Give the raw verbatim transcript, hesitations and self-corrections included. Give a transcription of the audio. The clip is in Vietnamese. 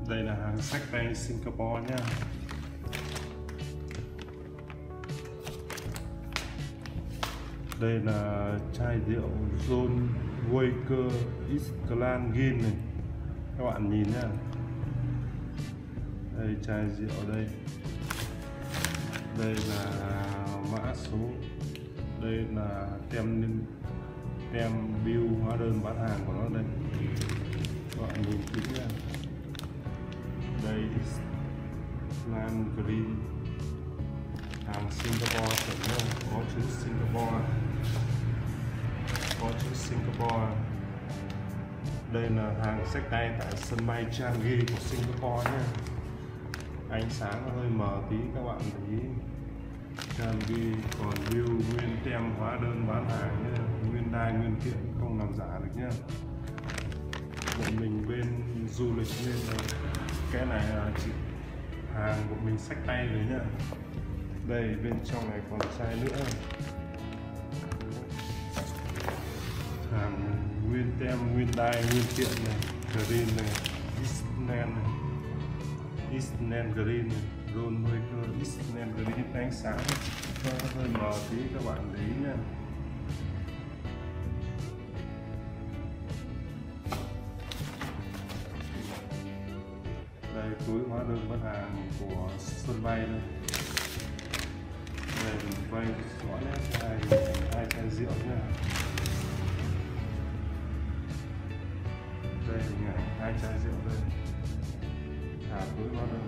Đây là hàng xách tay Singapore nhá. Đây là chai rượu John Walker X Clan Gin này, các bạn nhìn nhá. Đây chai rượu đây. Đây là mã số. Đây là tem tem bill hóa đơn bán hàng của nó đây. Các bạn nhìn kỹ nha. Đây Clan Green, hàng Singapore chuẩn luôn, có chữ Singapore, có chữ Singapore. Đây là hàng xách tay tại sân bay Changi của Singapore nhé. Ánh sáng nó hơi mờ tí, các bạn thấy Changi, còn bill nguyên tem hóa đơn bán hàng nhé, nguyên đai nguyên kiện, không làm giả được nhé. Bọn mình bên du lịch nên là cái này là chỉ hàng của mình xách tay rồi nhá. Đây bên trong này còn chai nữa, hàng nguyên tem nguyên đai nguyên kiện này, green này, Eastland này, Eastland green này, Ron Waker Eastland green. Ánh sáng nó hơi mờ tí, các bạn để ý nha. Đây túi hóa đơn bán hàng của sân bay đây. Đây mình quay rõ nét hai hai chai rượu nha. Đây hình ảnh hai chai rượu đây. Thả túi hóa đơn